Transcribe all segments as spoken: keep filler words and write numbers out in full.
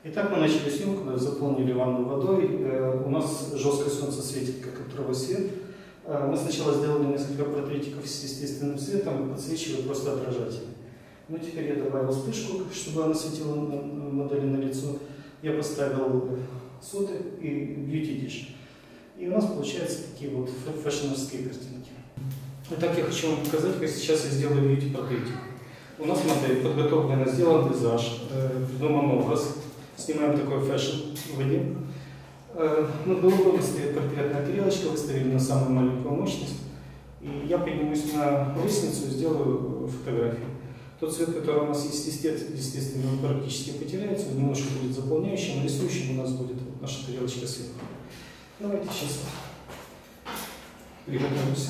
Итак, мы начали съемку, заполнили ванну водой. У нас жесткое солнце светит, как оптовый свет. Мы сначала сделали несколько портретиков с естественным светом, подсвечивая просто отражатели. Ну, теперь я добавил вспышку, чтобы она светила модели на лицо. Я поставил соты и бьюти-диш. И у нас получаются такие вот фэшновские картинки. Итак, я хочу вам показать, как сейчас я сделаю бьюти-портретик. У нас модель подготовлена, сделан визаж, придуман образ. Снимаем такой фэшн в воде. Над головой стоит портретная тарелочка, выставили на самую маленькую мощность. И я поднимусь на лестницу и сделаю фотографию. Тот цвет, который у нас есть, естественно, он практически потеряется, он немножко будет заполняющим, рисующим у нас будет вот наша тарелочка сверху. Давайте сейчас приготовимся.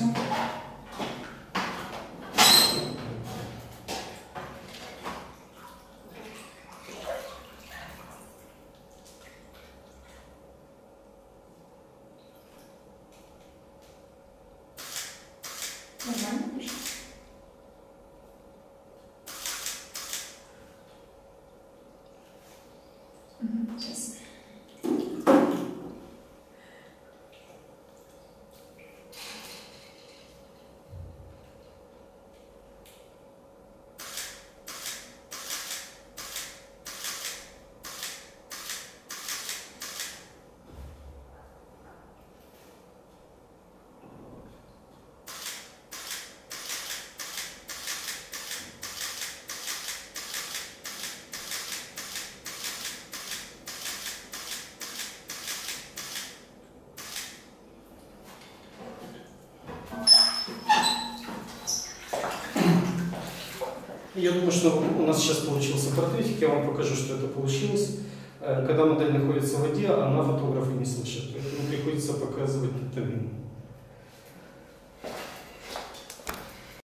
Нормально пишет? Угу, сейчас. Я думаю, что у нас сейчас получился портретик, я вам покажу, что это получилось. Когда модель находится в воде, она фотографа не слышит, поэтому приходится показывать на томин.